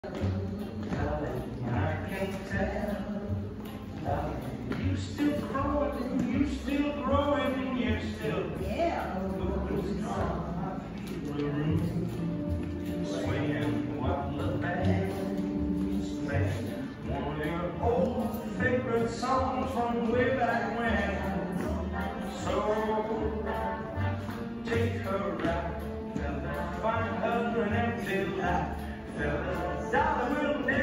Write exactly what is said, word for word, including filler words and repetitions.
I can't tell. You still growing, you still growing, you still Yeah. moving strong. Swinging what the band's playing. One of your old favorite songs from way back when. So take her out, find her an empty lot. Fellas, dollar will never